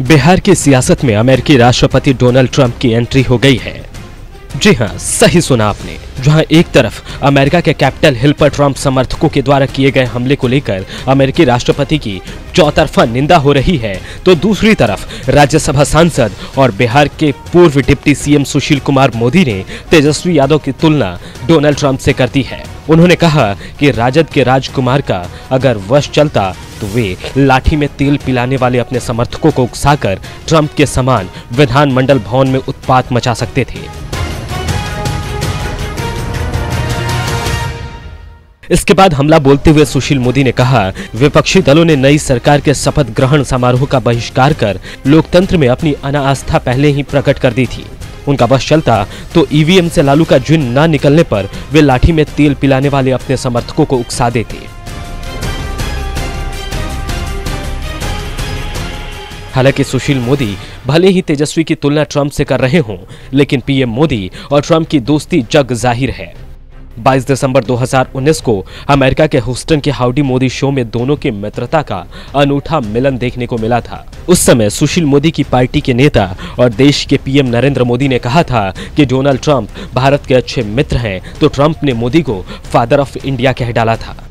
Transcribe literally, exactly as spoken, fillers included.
बिहार की सियासत में अमेरिकी राष्ट्रपति डोनाल्ड ट्रंप की एंट्री हो गई है। जी हां, सही सुना आपने। जहां एक तरफ अमेरिका के कैपिटल हिल पर ट्रंप समर्थकों के द्वारा किए गए हमले को लेकर अमेरिकी राष्ट्रपति की चौतरफा निंदा हो रही है, तो दूसरी तरफ राज्यसभा सांसद और बिहार के पूर्व डिप्टी सीएम सुशील कुमार मोदी ने तेजस्वी यादव की तुलना डोनाल्ड ट्रंप से कर दी है। उन्होंने कहा कि राजद के राजकुमार का अगर वश चलता तो वे लाठी में तेल पिलाने वाले अपने समर्थकों को उकसाकर ट्रंप के समान विधानमंडल भवन में उत्पात मचा सकते थे। इसके बाद हमला बोलते हुए सुशील मोदी ने कहा, विपक्षी दलों ने नई सरकार के शपथ ग्रहण समारोह का बहिष्कार कर लोकतंत्र में अपनी अनास्था पहले ही प्रकट कर दी थी। उनका बस चलता तो ईवीएम से लालू का जुन न निकलने पर वे लाठी में तेल पिलाने वाले अपने समर्थकों को उकसा देते। हालांकि सुशील मोदी भले ही तेजस्वी की तुलना ट्रंप से कर रहे हों, लेकिन पीएम मोदी और ट्रंप की दोस्ती जग जाहिर है। बाईस दिसंबर दो हज़ार उन्नीस को अमेरिका के ह्यूस्टन के हाउडी मोदी शो में दोनों के मित्रता का अनूठा मिलन देखने को मिला था। उस समय सुशील मोदी की पार्टी के नेता और देश के पीएम नरेंद्र मोदी ने कहा था कि डोनाल्ड ट्रंप भारत के अच्छे मित्र हैं, तो ट्रंप ने मोदी को फादर ऑफ इंडिया कह डाला था।